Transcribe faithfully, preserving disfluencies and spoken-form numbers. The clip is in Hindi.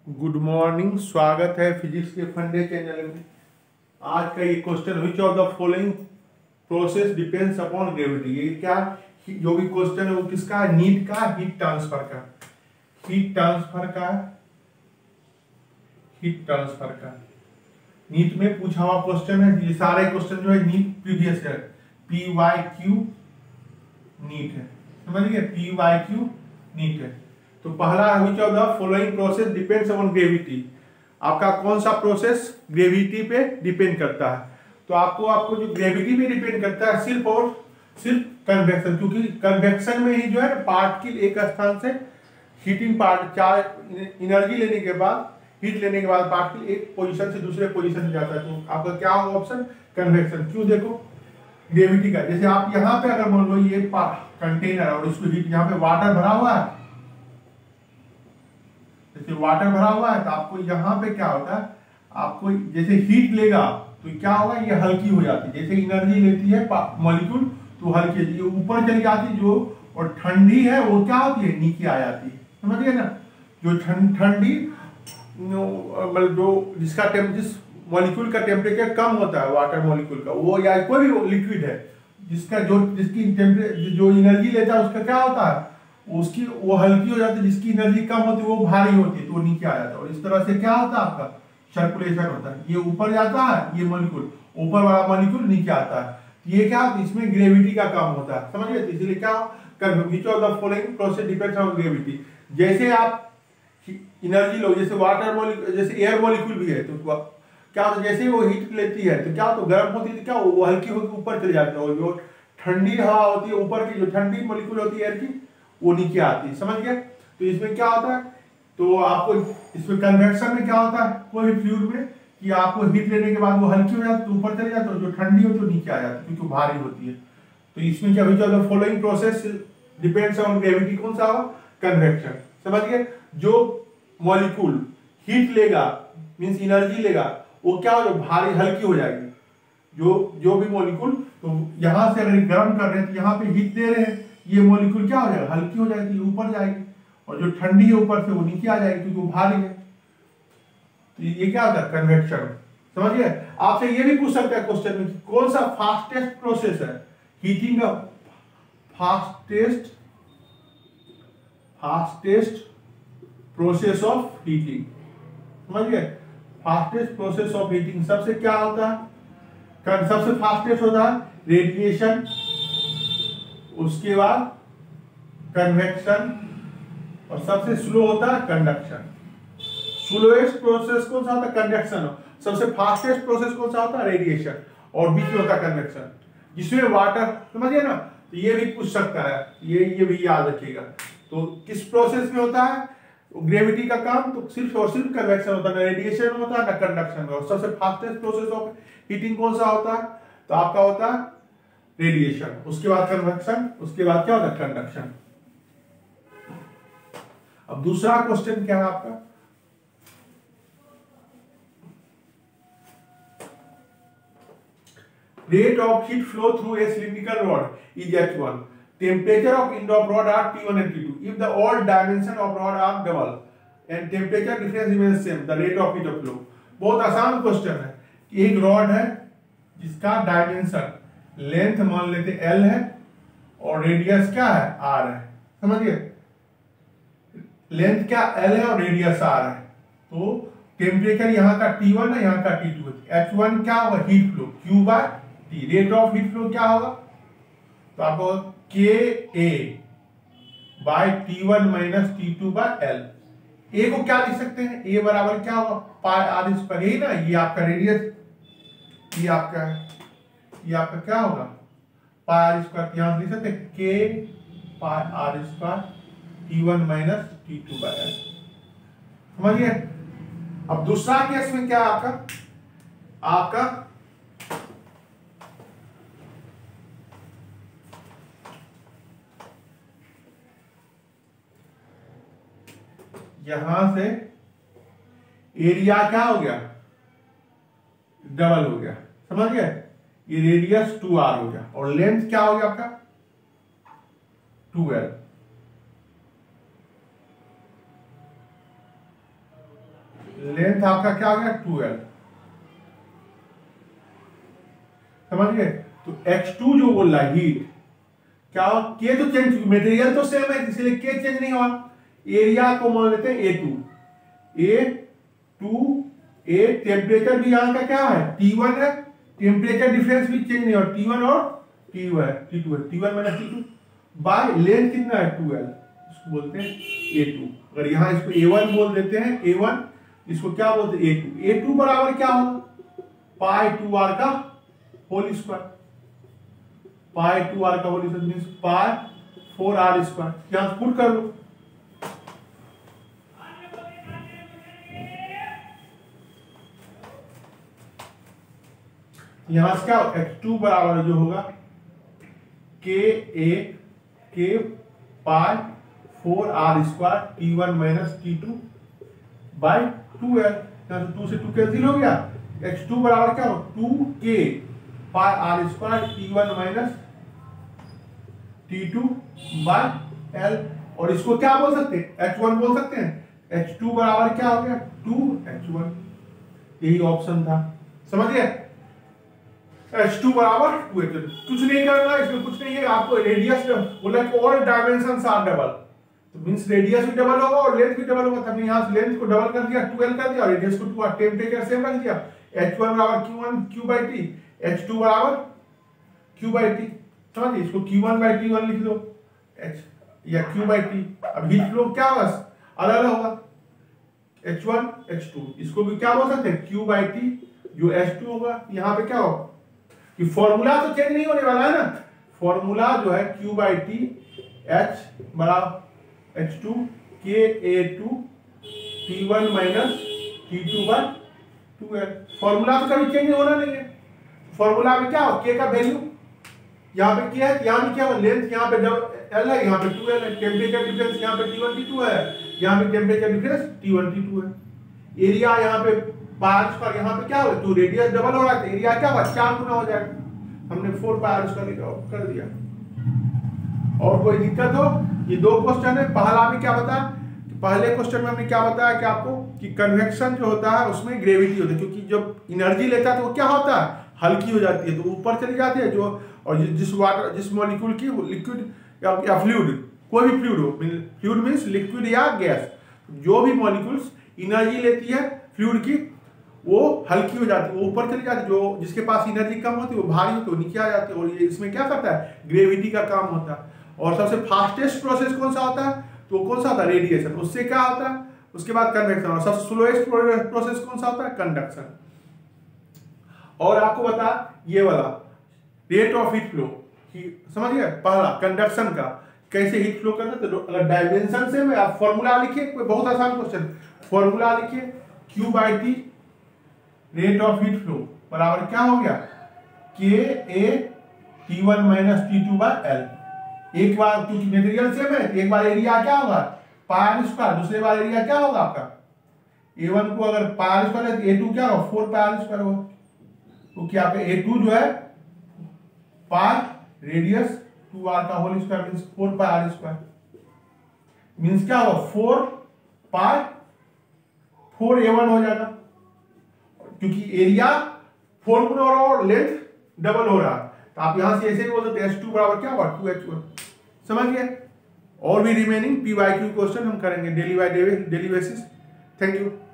गुड मॉर्निंग, स्वागत है फिजिक्स के फंडे चैनल में। आज का ये question, which of the following process depends upon gravity. ये क्या, जो भी क्वेश्चन है वो किसका है? नीट का, हीट ट्रांसफर का। हीट ट्रांसफर का हीट ट्रांसफर का नीट में पूछा हुआ क्वेश्चन है। ये सारे क्वेश्चन जो है नीट प्रीवियस है, पी वाई क्यू नीट है, समझिए, पी वाई क्यू नीट है। तो पहला है which of the following process depends on gravity. आपका कौन सा प्रोसेस ग्रेविटी पे डिपेंड करता है? तो आपको आपको जो ग्रेविटी पे डिपेंड करता है सिर्फ और सिर्फ कन्वेक्शन, क्योंकि कन्वेक्शन में ही जो है पार्टिकल एक स्थान से हीटिंग पार्ट चार्ज एनर्जी लेने के बाद हीट लेने के बाद पार्टिकल एक पोजीशन से दूसरे पोजीशन में जाता है। तो आपका क्या होगा ऑप्शन? कन्वेक्शन। क्यों? देखो ग्रेविटी का, जैसे आप यहाँ पे अगर मान लो ये कंटेनर और इसको हीट, यहाँ पे वाटर भरा हुआ है, जैसे वाटर भरा हुआ है तो आपको यहाँ पे क्या होता है, आपको जैसे हीट लेगा तो क्या होगा, ये हल्की हो जाती है। जैसे एनर्जी लेती है मॉलिक्यूल तो हल्की, ये ऊपर चली जाती जो, और ठंडी है वो क्या होती है, नीचे आ जाती है। समझिए ना, जो ठंडी मतलब जो जिसका टेम्प जिस मॉलिक्यूल का टेम्परेचर कम होता है, वाटर मॉलिक्यूल का, वो या कोई भी लिक्विड है जिसका जो जिसकी टेम्परेचर जो एनर्जी लेता है उसका क्या होता है, उसकी वो हल्की हो जाती है। जिसकी एनर्जी कम होती है वो भारी होती है तो वो नीचे आ जाता है। और इस तरह से क्या होता है, आपका सर्कुलेशन होता है। ये ऊपर जाता है, ये मॉलिक्यूल ऊपर वाला मॉलिक्यूल नीचे आता है। ये क्या, इसमें ग्रेविटी का काम होता है, समझ गए? इसलिए क्या, which of the following process depends on gravity. जैसे आप एनर्जी लो, जैसे वाटर मॉलिक्यूल, जैसे एयर मॉलिक्यूल भी है, तो क्या होता है, जैसे वो हीट लेती है तो क्या होता है, गर्म होती है, क्या वो हल्की होकर ऊपर चले जाती है। और जो ठंडी हवा होती है, ऊपर की जो ठंडी मॉलिक्यूल होती है एयर की, वो नीचे आती है। समझ गए? तो इसमें क्या होता है, तो आपको इसमें कन्वेक्शन में क्या होता है, कोई भी फ्लूइड में, कि आपको हीट लेने के बाद वो हल्की हो जाती है तो ऊपर चले जाती है, जो ठंडी होती है नीचे आ जाती है क्योंकि भारी होती है। तो इसमें क्या, which of the following process depends on gravity, कौन सा होगा? कन्वेक्शन। समझ गए? जो मॉलिक्यूल हीट लेगा मींस एनर्जी लेगा, वो क्या हो, भारी हल्की हो जाएगी। जो जो भी मॉलिक्यूल, तो यहां से अगर गर्म कर रहे हैं तो यहाँ पे हीट दे रहे हैं, ये मॉलिक्यूल क्या हो जाएगा, हल्की हो जाएगी, ऊपर जाएगी। और जो ठंडी है ऊपर से वो नीचे आ जाएगी क्योंकि वो भारी है। तो ये क्या होता है, कन्वेक्शन। समझिए? आपसे ये भी पूछ सकता है क्वेश्चन में कि कौन सा फास्टेस्ट प्रोसेस है हीटिंग का, fastest fastest process of heating. समझिए? फास्टेस्ट प्रोसेस ऑफ हीटिंग सबसे क्या होता है, सबसे फास्टेस्ट होता है रेडिएशन, उसके बाद कन्वेक्शन, और सबसे स्लो होता है कंडक्शन। स्लोएस्ट प्रोसेस कौन सा होता है, कंडक्शन। सबसे फास्टेस्ट प्रोसेस कौन सा होता है, रेडिएशन, और बीच में होता है कन्वेक्शन जिसमें वाटर। समझिए ना? तो ये भी पूछ सकता है, ये ये भी याद रखिएगा। तो किस प्रोसेस में होता है ग्रेविटी का काम, तो सिर्फ और सिर्फ कन्वेक्शन होता है, ना रेडिएशन होता है ना कंडक्शन में। और सबसे फास्टेस्ट प्रोसेस ऑफ हीटिंग कौन सा होता है, तो आपका होता है रेडिएशन, उसके बाद कन्वेक्शन, उसके बाद क्या होता है, कंडक्शन। अब दूसरा क्वेश्चन क्या है आपका, rate of heat flow through a cylindrical rod is H one. Temperature of end of rod are T one and T two. If the all dimension of rod are double and temperature difference remains same, the rate of heat of flow. बहुत आसान क्वेश्चन है कि एक रॉड है जिसका डायमेंशन लेंथ मान लेते L है और रेडियस क्या है, R है। समझिए? लेंथ क्या L है और रेडियस R है। तो टेम्परेचर यहाँ का T वन है, यहाँ का T टू है। H वन क्या होगा, heat flow, Q by T। Rate of heat flow क्या होगा, तो आपको K A बाय T one minus T two by L। A को क्या लिख सकते हैं, A बराबर क्या होगा, पाई आर स्क्वायर। यही ना, ये आपका रेडियस, ये आपका ये आपका क्या होगा, पाई आर स्क्वायर। यहां लिख सकते हैं K pi R square T one minus T two by L। समझिए? अब दूसरा केस में क्या है आपका, आपका यहां से एरिया क्या हो गया, डबल हो गया। समझ गए? ये रेडियस टू आर हो गया और लेंथ क्या हो गया आपका, टू एल। लेंथ आपका क्या आ गया टू एल, समझ गए। तो एक्स टू जो बोल रहा है हीट क्या हो, के तो चेंज, मटेरियल तो सेम है इसलिए के चेंज नहीं हुआ। एरिया को मान लेते हैं A two, A two A, temperature भी यहाँ का क्या है टी वन है, टेम्परेचर डिफरेंस भी चेंज नहीं हुआ, टी वन और टी टू है, टी टू है, T one minus T two by length कितना है टू एल, इसको बोलते हैं ए टू। अगर यहाँ इसको ए वन बोल देते हैं, ए वन इसको क्या बोलते हैं ए टू, ए टू बराबर क्या होगा पाई टू आर का whole square, pi two R का whole square means pi four R square, यहां पुट कर लो। यहां से क्या एक्स टू बराबर जो होगा K A K pi four R square T one minus T two by two L, यहां से टू से टू कैंसिल हो गया, एक्स टू बराबर क्या हो two K pi R square T one minus T two by L, और इसको क्या बोल सकते हैं एच वन बोल सकते हैं, एच टू बराबर क्या हो गया टू एच वन, यही ऑप्शन था, समझ गए। एच टू बराबर टू एच वन, कुछ नहीं करना इसमें, कुछ नहीं है, आपको रेडियस बोला कि ऑल डायमेंशंस आर डबल, तो मींस रेडियस भी डबल होगा और लेंथ भी डबल होगा, तब यहां से लेंथ को डबल कर दिया टू एल कर दिया और रेडियस को टू आर, टेम्परेचर सेम रख दिया, एच वन बराबर Q one Q by T, H two बराबर क्यू बाई टी, समझिए इसको Q one by T one लिख दो एच या क्यू बाई टी। अब हीट फ्लो क्या होगा अलग अलग होगा, एच वन एच टू, इसको भी क्या बोल सकते हैं क्यू बाई टी, जो एच टू होगा यहाँ पे क्या होगा कि फॉर्मूला तो चेंज नहीं होने वाला है ना, फॉर्मूला जो है क्यू बाई टी एच बराबर H two K A two T one minus T two by two L, formula तो कभी चेंज होना नहीं है। फॉर्मूला में क्या हो के का वैल्यू यहाँ पे क्या है, यहाँ पे क्या हो लेंथ, यहाँ पे डबल एल है, यहाँ पे टू एल है, टेम्परेचर डिफरेंस यहाँ पे टी वन टी टू है, यहाँ पे temperature difference T one T two है, एरिया यहाँ पे पांच पर, यहाँ पे क्या हो तो रेडियस डबल हो रहा है, एरिया क्या होगा चार गुना हो जाएगा, हमने फोर पाई उसका कर दिया। और कोई दिक्कत हो, ये दो क्वेश्चन है, पहला में क्या बता, पहले क्वेश्चन में हमने क्या बताया कि आपको कि कन्वेक्शन जो होता है उसमें ग्रेविटी होती है, क्योंकि जब एनर्जी लेता है तो वो क्या होता है हल्की हो जाती है, तो ऊपर चली जाती है जो, और जिस वाटर जिस मॉलिक्यूल की लिक्विड या, या फ्लूइड, कोई भी फ्लूइड हो, फ्लूइड मींस लिक्विड या गैस, जो भी मॉलिक्यूल्स एनर्जी लेती है फ्लूइड की वो हल्की हो जाती है, वो ऊपर चली जाती है, जो जिसके पास एनर्जी कम होती है वो भारी होती है, वो नीचे आ जाती है, और ये इसमें क्या करता है ग्रेविटी का काम होता है। और सबसे फास्टेस्ट प्रोसेस कौन सा होता है, तो कौन सा होता है रेडिएशन, उससे क्या होता है उसके बाद कन्वेक्शन, और सबसे स्लोएस्ट प्रोसेस कौन सा होता है कंडक्शन। और आपको बता ये वाला रेट ऑफ हीट फ्लो, समझ गए, पहला कंडक्शन का कैसे हीट फ्लो करना, तो अगर डायमेंशन से में आप फॉर्मूला लिखिए, कोई बहुत आसान क्वेश्चन, फॉर्मूला लिखिए Q by T rate of heat flow बराबर क्या हो गया K A T one minus T two by L, एक बार क्योंकि मटेरियल सेम है एक बार एरिया क्या होगा पाई स्क्वायर, दूसरे बार एरिया क्या होगा आपका ए वन को अगर पाई स्क्वायर है तो ए टू क्या होगा फोर पाई स्क्वायर होगा, तो क्या पे ए टू जो है पाई रेडियस टू आर का whole square means four pi R square, means क्या होगा four pi four A one हो जाएगा, क्योंकि एरिया फोर गुना और लेंथ डबल हो रहा है, तो आप यहां से ऐसे ही बोल सकते हैं एच टू बराबर क्या होगा टू एच वन, समझ गए। और भी remaining P Y Q question हम करेंगे daily by daily basis. Thank you.